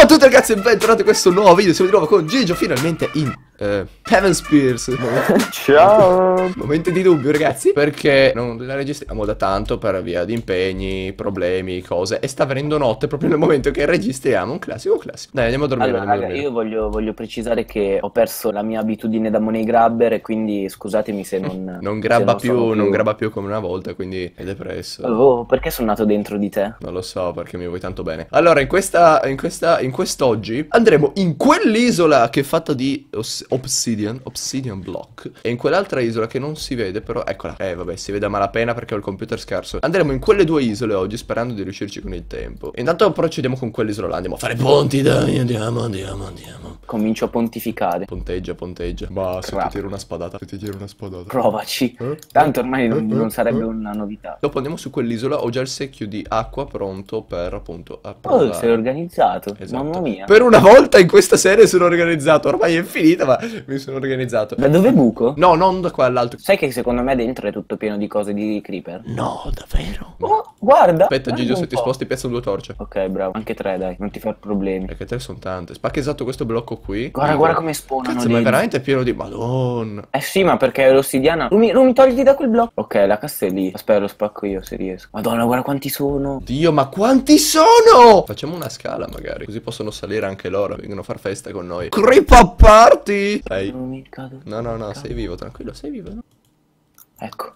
tutti ragazzi e bentornati in questo nuovo video. Siamo di nuovo con Gigio finalmente in Heaven Spears. Ciao. Momenti di dubbio ragazzi, perché non la registriamo da tanto per via di impegni, problemi, cose. E sta venendo notte proprio nel momento che registriamo un classico. Dai, andiamo a dormire. Allora, raga, io voglio precisare che ho perso la mia abitudine da money grabber e quindi scusatemi se non... Non grabba se non non grabba più come una volta, quindi è depresso. Oh, perché sono nato dentro di te? Non lo so, perché mi vuoi tanto bene. Allora, in quest'oggi andremo in quell'isola che è fatta di Obsidian Block. E in quell'altra isola che non si vede, però eccola. Vabbè, si vede a malapena perché ho il computer scarso. Andremo in quelle due isole oggi sperando di riuscirci con il tempo. Intanto procediamo con quell'isola là. Andiamo a fare ponti, dai, andiamo. Comincio a pontificare. Ponteggia. Ma se ti tiro una spadata. Provaci. Tanto ormai non sarebbe una novità. Dopo andiamo su quell'isola. Ho già il secchio di acqua pronto per appunto Oh, sei organizzato. Esatto. Mamma mia. Per una volta in questa serie sono organizzato. Ormai è finita, ma mi sono organizzato. Da dove buco? No, non da qua all'altro. Sai che secondo me dentro è tutto pieno di cose di creeper? No, davvero? Oh, guarda. Aspetta, guarda Gigio, un se ti po'. sposti piazza due torce. Ok, bravo. Anche tre, dai. Non ti far problemi. Perché te sono tante. Spacca esatto questo blocco qui. Guarda come spawnano. Cazzo, ma è veramente pieno di... Madonna. Eh sì, ma perché è l'ossidiana. Rumi, togliti da quel blocco. Ok, la cassa è lì. Aspetta, lo spacco io se riesco. Madonna, guarda quanti sono. Dio, ma quanti sono? Facciamo una scala magari. Così possono salire anche loro. Vengono a far festa con noi. Creeper party! Sei. Rumi, cado. No, sei vivo, tranquillo, sei vivo. No? Ecco.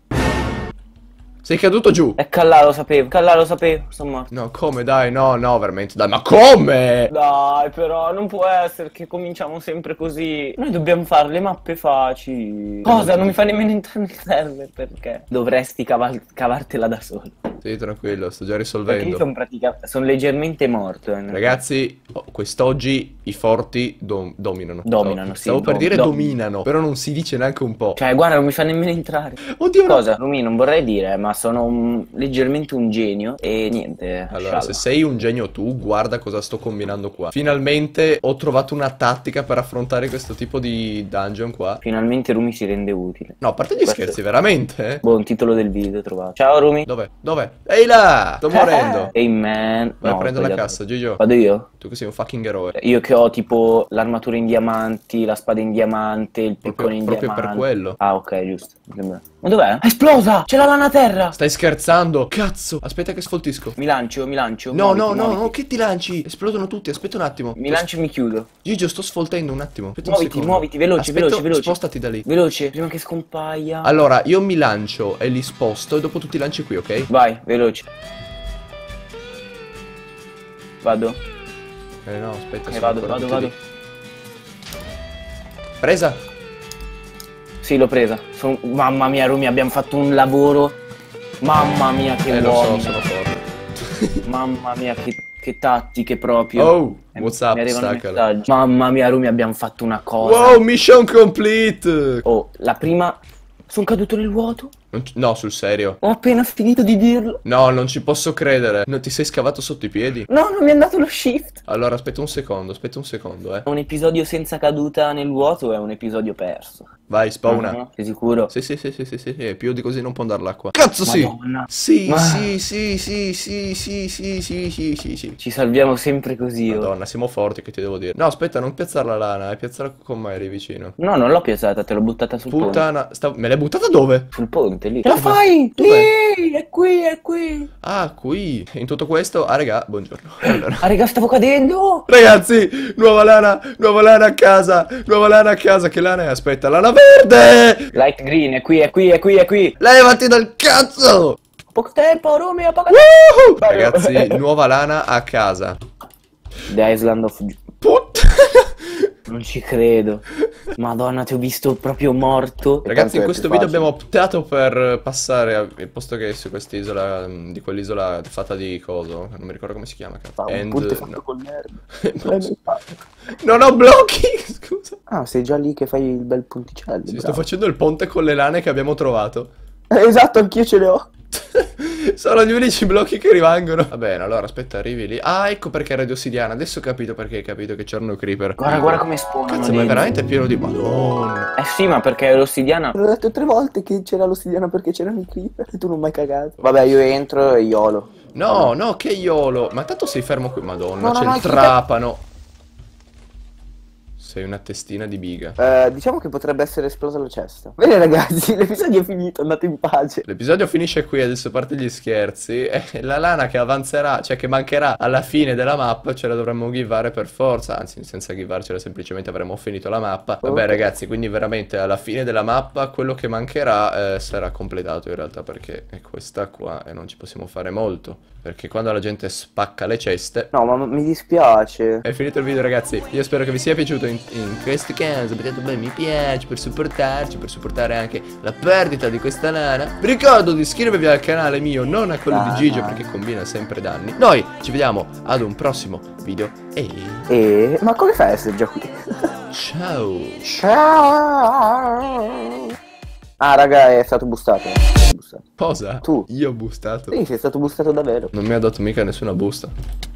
Sei caduto giù. Callà, lo sapevo. Sono morto. No, come? Dai, no, veramente. Dai, ma come? Dai, però, non può essere che cominciamo sempre così. Noi dobbiamo fare le mappe facili. Cosa? Non mi fa nemmeno entrare nel server, perché? Dovresti cavartela da solo. Sì, tranquillo, sto già Perché risolvendo. io sono leggermente morto. Ragazzi, quest'oggi i forti dominano. Dominano, sì. Stavo per dire dominano, però non si dice neanche un po'. Cioè, guarda, non mi fa nemmeno entrare. Oddio, Cosa? Rumi, non vorrei dire, ma sono leggermente un genio e niente. Allora, se sei un genio tu, guarda cosa sto combinando qua. Finalmente ho trovato una tattica per affrontare questo tipo di dungeon qua. Finalmente Rumi si rende utile. No, a parte gli scherzi, veramente? Boh, un titolo del video trovato. Ciao Rumi. Dov'è? Ehi là! Sto morendo. Ehi man. Vai a No, prendere la sbagliato. cassa, Gigio. Vado io? Tu che sei un fucking eroe. Io che ho tipo l'armatura in diamanti, la spada in diamante, il piccone in Proprio diamante. per quello. Ah, ok, giusto. Ma dov'è? È esplosa! C'è la lana a terra! Stai scherzando? Cazzo! Aspetta che sfoltisco. Mi lancio. No, Muoviti. che ti lanci? Esplodono tutti, aspetta un attimo. Mi lancio e mi chiudo. Gigio, sto sfoltendo un attimo. Aspetta un secondo. Muoviti, veloce. Spostati da lì. Veloce, prima che scompaia. Allora, io mi lancio e li sposto e dopo tu ti lanci qui, ok? Vai, veloce. Vado. No, aspetta, Ok, sono vado. ancora tutti lì. Presa? Sì, l'ho presa. Mamma mia, Rumi, abbiamo fatto un lavoro. Mamma mia, che Lo so, uomini. sono forte. Mamma mia, che tattiche proprio. Oh, what's up, Mi arrivano staccala. messaggi. Mamma mia, Rumi, abbiamo fatto una cosa. Wow, mission complete! Oh, la prima... Sono caduto nel vuoto. No, sul serio. Ho appena finito di dirlo. No, non ci posso credere. Non ti sei scavato sotto i piedi? No, non mi è andato lo shift. Allora, aspetta un secondo, Un episodio senza caduta nel vuoto è un episodio perso. Vai, spawna. No, sei sicuro? Sì, più di così non può andare l'acqua. Cazzo sì! Madonna. Sì, Ma- sì. Ci salviamo sempre così. Oh. Madonna, siamo forti, che ti devo dire. No, aspetta, non piazzare la lana, piazzarla con me, lì vicino. No, non l'ho piazzata, te l'ho buttata sul ponte. Puttana, me l'hai buttata dove? Sul ponte, lì. Dove? La fai? Dov'è? Lì, è qui. Ah, qui. In tutto questo, raga, buongiorno. Allora. Ah, raga, stavo cadendo. Ragazzi, nuova lana a casa, che lana è? Aspetta, lana verde! Light green, è qui. Levati dal cazzo! Poco tempo, Rumi, a poco Woohoo! tempo. Ragazzi, nuova lana a casa. The Island of... Puttana! Non ci credo. Madonna, ti ho visto proprio morto. Ragazzi, in Tanto è questo più video facile. abbiamo optato per passare, posto che su quest'isola, di quell'isola fatta di coso, non mi ricordo come si chiama, cazzo. Un punto fatto col nerd. Non so. Non ho blocchi, scusa. Ah, sei già lì che fai il bel ponticello. Sì, sto facendo il ponte con le lane che abbiamo trovato. Esatto, anch'io ce le ho. Sono gli unici blocchi che rimangono. Va bene, allora aspetta, arrivi lì. Ah, ecco perché era di ossidiana. Adesso ho capito perché hai capito che c'erano creeper. Guarda come spawnano. Cazzo, ma è veramente pieno di... Madonna. Eh sì, ma perché l'ossidiana... L'ho detto 3 volte che c'era l'ossidiana perché c'erano i creeper e tu non mi hai cagato. Vabbè, io entro e iolo. No, no, che iolo. Ma tanto sei fermo qui. Madonna, No, no, c'è no, il trapano. Sei una testina di biga. Diciamo che potrebbe essere esplosa la cesta. Bene ragazzi, l'episodio è finito, andate in pace. L'episodio finisce qui, adesso a parte gli scherzi. E la lana che avanzerà, cioè che mancherà alla fine della mappa, ce la dovremmo givare per forza. Anzi, senza givarcela, semplicemente avremo finito la mappa. Vabbè, Ok. ragazzi, quindi veramente alla fine della mappa quello che mancherà sarà completato in realtà, perché è questa qua e non ci possiamo fare molto. Perché quando la gente spacca le ceste. No, ma mi dispiace. È finito il video, ragazzi. Io spero che vi sia piaciuto in questo caso. Mettete un bel mi piace per supportarci, per supportare anche la perdita di questa lana. Vi ricordo di iscrivervi al canale mio, non a quello di Gigio, perché combina sempre danni. Noi ci vediamo ad un prossimo video e Ma come fai a essere già qui? ciao. Ciao. Ah, raga, è stato bustato. Cosa? Tu? Io ho bustato. Sì, sei stato bustato davvero. Non mi ha dato mica nessuna busta.